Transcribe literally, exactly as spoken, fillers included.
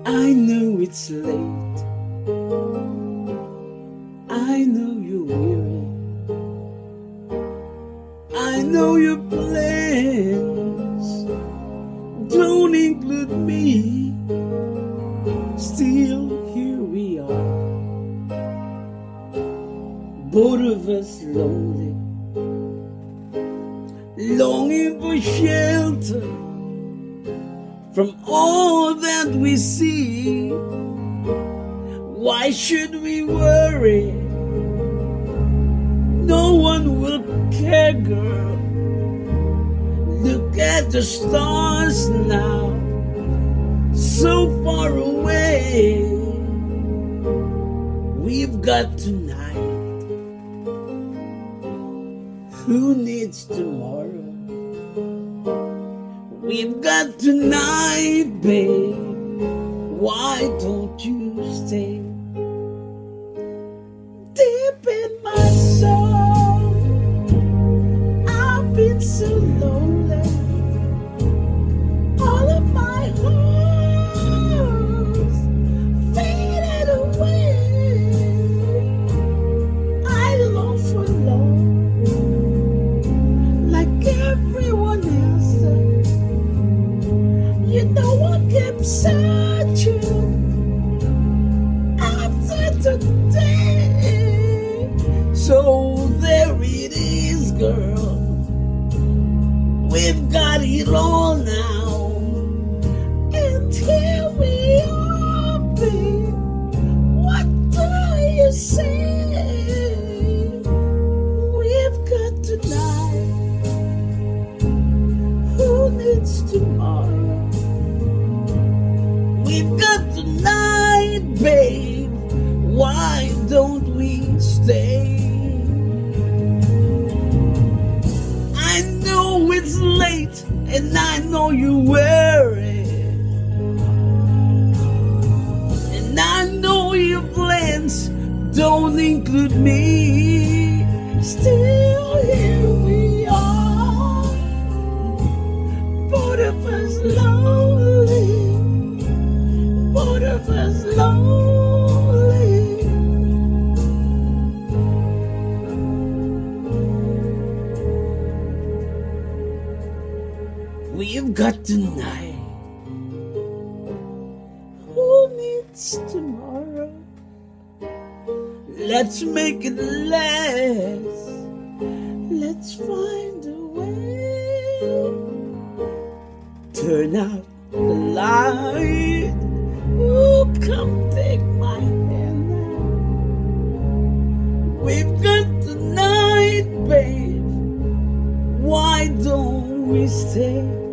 I know it's late. I know you're weary. I know your plans don't include me. Still, here we are, both of us lonely, longing for shelter from all that we see. Why should we worry? No one will care, girl. Look at the stars now, so far away. We've got tonight. Who needs tomorrow? We've got tonight, babe. Why don't you stay? Deep in my soul, I've been so lonely. All of my hopes faded away. I long for love like everyone else. You know I kept searching after today. So there it is, girl. We've got it all now. And here we are, babe. What do you say? We've got tonight. Who needs tomorrow? We've got tonight, babe. Why don't we stay? I know it's late, and I know you're weary, and I know your plans don't include me. Still, here we are, both of us lonely, both of us lonely. We've got tonight. Who needs tomorrow? Let's make it last. Let's find a way. Turn out the light. Oh, come take my hand now. We've got tonight, babe. Why don't we stay?